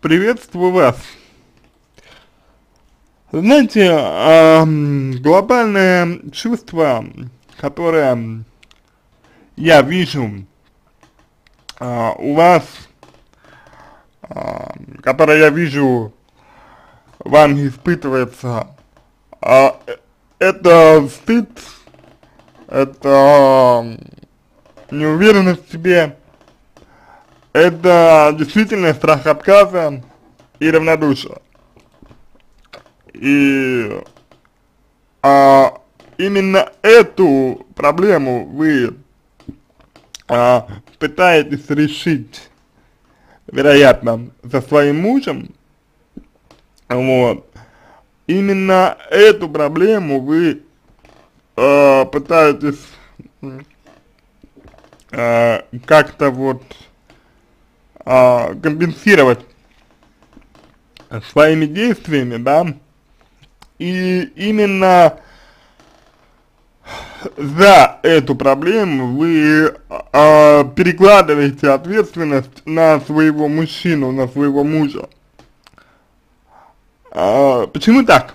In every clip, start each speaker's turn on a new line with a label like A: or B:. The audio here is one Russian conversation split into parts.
A: Приветствую вас. Знаете, глобальное чувство, которое я вижу у вас, которое я вижу вами испытывается, это стыд, это неуверенность в себе, это действительно страх отказа и равнодушие. И именно эту проблему вы пытаетесь решить, вероятно, со своим мужем. Вот. Именно эту проблему вы пытаетесь как-то вот компенсировать своими действиями, да, и именно за эту проблему вы перекладываете ответственность на своего мужчину, на своего мужа. Почему так?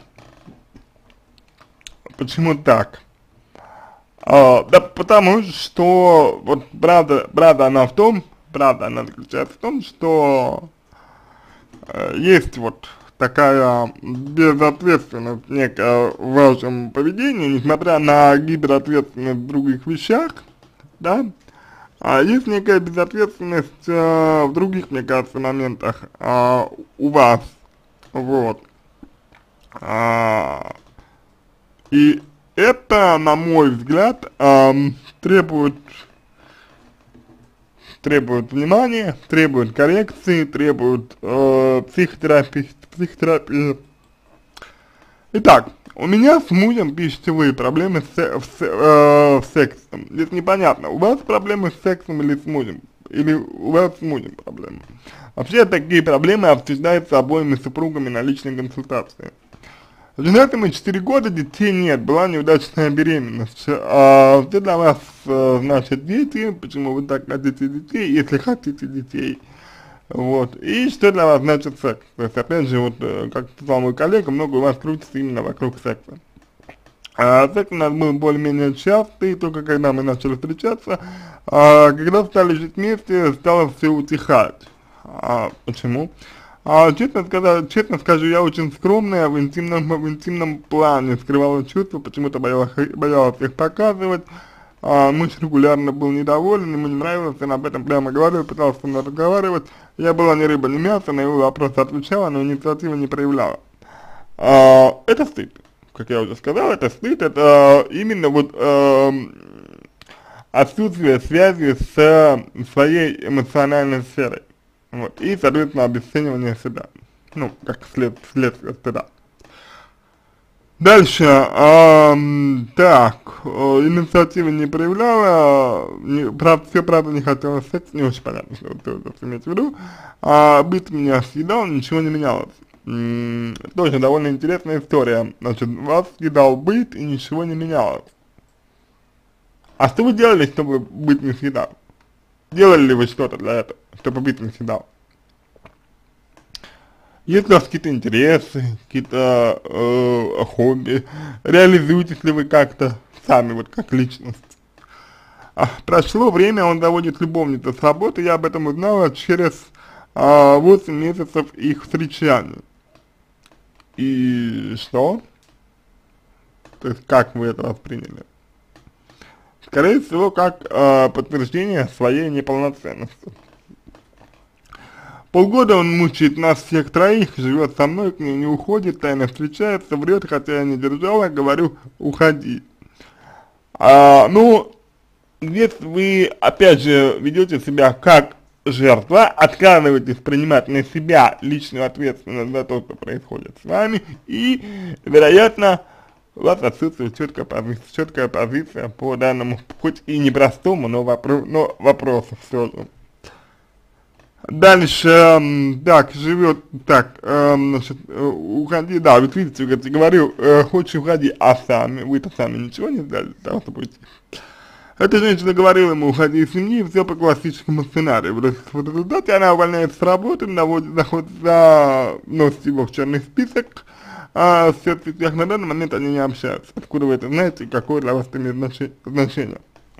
A: Почему так? Да потому что, вот правда она заключается в том, что есть вот такая безответственность некая в вашем поведении, несмотря на гиперответственность в других вещах, да, есть некая безответственность в других, мне кажется, моментах у вас, вот, и это, на мой взгляд, требует внимания, требует коррекции, требует психотерапии. Итак, у меня с мужем пищевые проблемы с сексом. Здесь непонятно, у вас проблемы с сексом или с мужем, или у вас с мужем проблемы. Вообще такие проблемы обсуждаются обоими супругами на личной консультации. Женаты мы 4 года, детей нет, была неудачная беременность. Что для вас значит дети, почему вы так хотите детей, если хотите детей, вот, и что для вас значит секс. То есть, опять же, вот, как сказал мой коллега, много у вас крутится именно вокруг секса. Секс у нас был более-менее частый, только когда мы начали встречаться, когда стали жить вместе, стало все утихать. Почему? Честно скажу, я очень скромная в интимном плане, скрывала чувства, почему-то боялась их показывать. Муж регулярно был недоволен, ему не нравилось, он об этом прямо говорил, пытался со мной разговаривать. Я была ни рыба, ни мясо, на его вопросы отвечала, но инициативы не проявляла. Это стыд, как я уже сказал, это стыд, это именно вот отсутствие связи с своей эмоциональной сферой. Вот, и, соответственно, обесценивание себя, ну, как следствие стыда. Дальше, инициативы не проявляла, правда не хотела секс, не очень понятно, что вы имеете в виду, быт меня съедал, ничего не менялось. Тоже довольно интересная история, значит, вас съедал быт и ничего не менялось. А что вы делали, чтобы быт не съедал? Делали ли вы что-то для этого, чтобы быт не съедал? Есть ли у вас какие-то интересы, какие-то хобби? Реализуетесь ли вы как-то сами, вот как личность? Прошло время, он доводит любовницу с работы, я об этом узнала через 8 месяцев их встречания. И что? То есть как вы это восприняли? Скорее всего, как подтверждение своей неполноценности. Полгода он мучает нас всех троих, живет со мной, к ней не уходит, тайно встречается, врет, хотя я не держала, говорю, уходи. Ну, здесь вы, опять же, ведете себя как жертва, отказываетесь принимать на себя личную ответственность за то, что происходит с вами, и, вероятно, у вас отсутствует четкая позиция по данному, хоть и непростому, но вопросу все же. Дальше, так, живет, так, значит, уходи, да, вот видите, говорю, хочешь уходи, а сами, вы-то сами ничего не сделали для того, чтобы уйти. Эта женщина говорила ему: уходи из семьи, все по классическому сценарию. В результате она увольняется с работы, носит его в черный список, а в соцсетях на данный момент они не общаются. Откуда вы это знаете, какое для вас это имеет значение?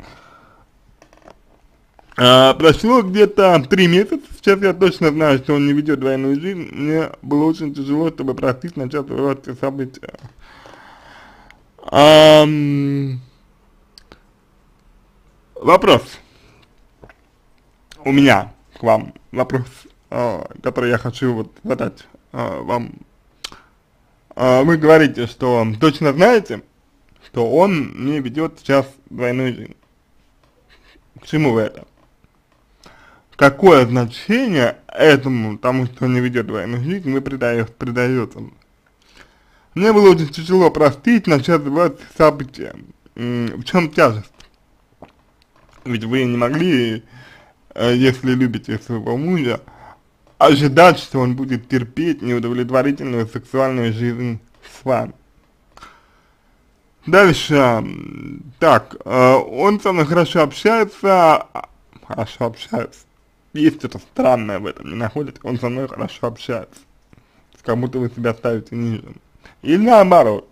A: Прошло где-то 3 месяца, сейчас я точно знаю, что он не ведет двойную жизнь, мне было очень тяжело, чтобы простить, начать эти события. Вопрос у меня к вам, вопрос, который я хочу вот задать вам. Вы говорите, что точно знаете, что он не ведет сейчас двойную жизнь. К чему вы это? Какое значение этому, тому, что он не ведет двойную жизнь, вы придаете? Мне было очень тяжело простить, начать забывать события. В чем тяжесть? Ведь вы не могли, если любите своего мужа, ожидать, что он будет терпеть неудовлетворительную сексуальную жизнь с вами. Дальше, так, он со мной хорошо общается, есть что-то странное в этом, не находите? Он со мной хорошо общается, как будто вы себя ставите ниже. Или наоборот.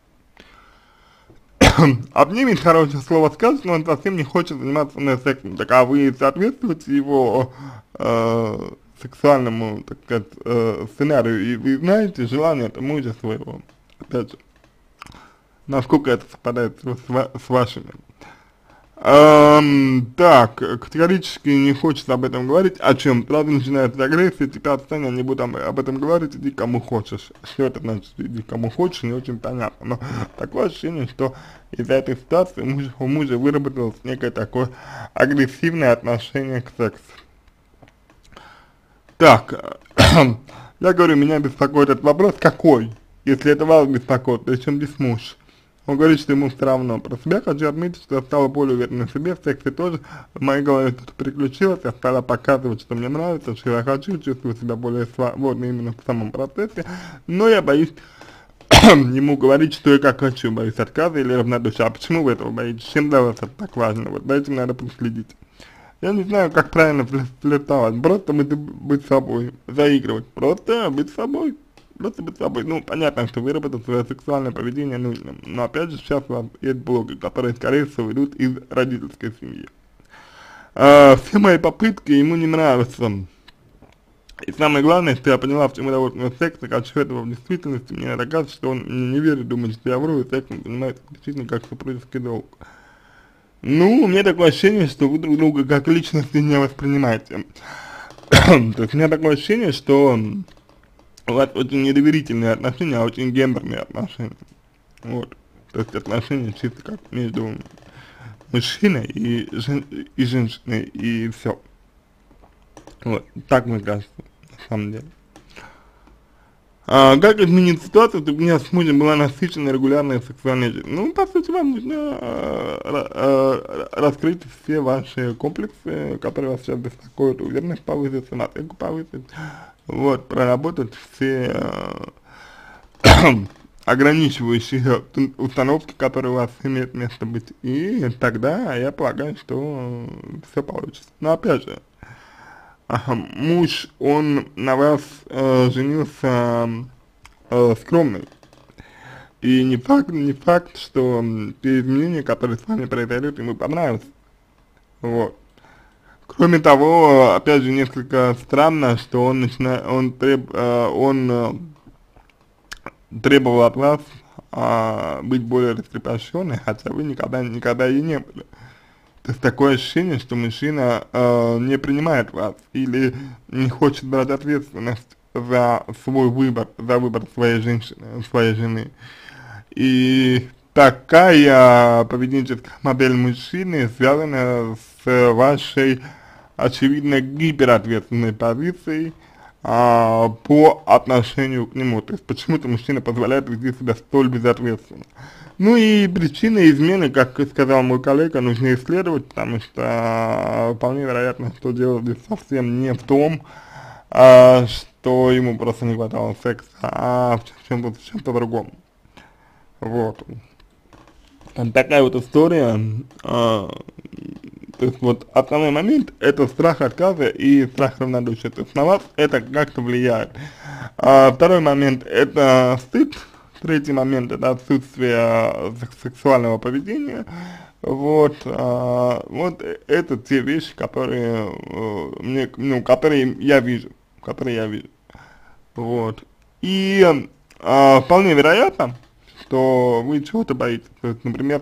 A: Обнимет, хорошее слово скажет, но он совсем не хочет заниматься со мной сексом. Так а вы соответствуете его сексуальному, так сказать, сценарию, и вы знаете желание это мужа своего, опять же, насколько это совпадает с вашими. Так, категорически не хочется об этом говорить. О чем? Сразу начинается агрессия, тебя отстань, я не буду об этом говорить, иди кому хочешь. Что это значит, иди кому хочешь, не очень понятно. Но такое ощущение, что из-за этой ситуации у мужа выработалось некое такое агрессивное отношение к сексу. Так, я говорю, меня беспокоит этот вопрос, какой? Если это вас беспокоит, причем здесь муж? Он говорит, что ему все равно. Про себя хочу отметить, что я стала более уверенной в себе, в сексе тоже. В моей голове что-то переключилось, я стала показывать, что мне нравится, что я хочу, чувствую себя более свободно именно в самом процессе. Но я боюсь ему говорить, что я как хочу, боюсь отказа или равнодушия. А почему вы этого боитесь? Чем для вас это так важно? Вот за этим надо проследить. Я не знаю, как правильно флиртовать. Просто быть собой, заигрывать. Просто быть собой. Ну, понятно, что выработать свое сексуальное поведение нужно, но опять же, сейчас у вас есть блоги, которые, скорее всего, идут из родительской семьи. Все мои попытки ему не нравятся. И самое главное, что я поняла, в чем удовольствие секса, хочу этого в действительности, мне кажется, что он мне не верит, думает, что я вру, и сексом понимает исключительно как супружеский долг. Ну, у меня такое ощущение, что вы друг друга как личности не воспринимаете. То есть у меня такое ощущение, что у вас очень недоверительные отношения, а очень гендерные отношения. Вот. То есть отношения чисто как между мужчиной и женщиной, и все. Вот. Так мне кажется, на самом деле. Как изменить ситуацию, чтобы у меня с мужем была насыщенная регулярная сексуальная жизнь? Ну, по сути, вам нужно раскрыть все ваши комплексы, которые вас сейчас беспокоят, уверенность повысить, самооценку повысить. Вот, проработать все ограничивающие установки, которые у вас имеют место быть. И тогда я полагаю, что все получится. Но опять же, муж, он на вас женился скромный. И не факт, что те изменения, которые с вами произойдут, ему понравятся. Вот. Кроме того, опять же, несколько странно, что он требовал от вас быть более раскрепощенной, хотя вы никогда и не были. То есть такое ощущение, что мужчина не принимает вас или не хочет брать ответственность за свой выбор, за выбор своей жены. И такая поведенческая модель мужчины связана с вашей очевидно гиперответственной позицией по отношению к нему. То есть почему-то мужчина позволяет вести себя столь безответственно. Ну и причины измены, как сказал мой коллега, нужно исследовать, потому что вполне вероятно, что дело здесь совсем не в том, что ему просто не хватало секса, а в чем-то другом. Вот. такая вот история. То есть вот основной момент это страх отказа и страх равнодушия. То есть на вас это как-то влияет. Второй момент это стыд. Третий момент это отсутствие сексуального поведения. Вот, вот это те вещи, которые которые я вижу, Вот. И вполне вероятно, что вы чего-то боитесь. То есть, например,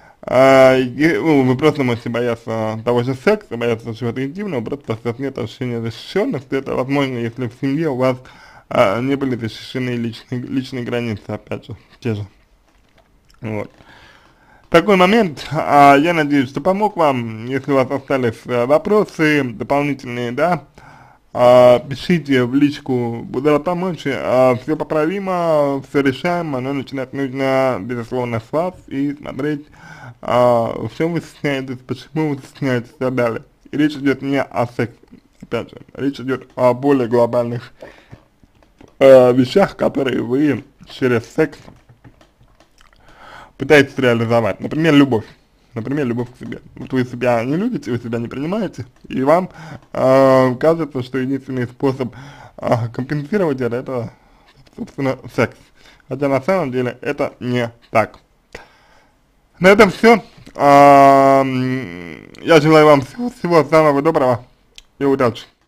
A: вы просто можете бояться того же секса, бояться чего-то интимного, просто потому что нет ощущения защищенности. Это возможно, если в семье у вас не были защищены личные границы, опять же, те же. Вот. Такой момент, я надеюсь, что помог вам. Если у вас остались вопросы дополнительные, да, пишите в личку, буду рад помочь. Все поправимо, все решаемо, но начинать нужно, безусловно, с вас и смотреть, в чем вы стесняетесь, почему вы стесняетесь и так далее. И речь идет не о сексе, опять же, речь идет о более глобальных вещах, которые вы через секс пытаетесь реализовать. Например, любовь. Например, любовь к себе. Вот вы себя не любите, вы себя не принимаете, и вам кажется, что единственный способ компенсировать это, собственно, секс. Хотя на самом деле это не так. На этом все. Я желаю вам всего самого доброго и удачи.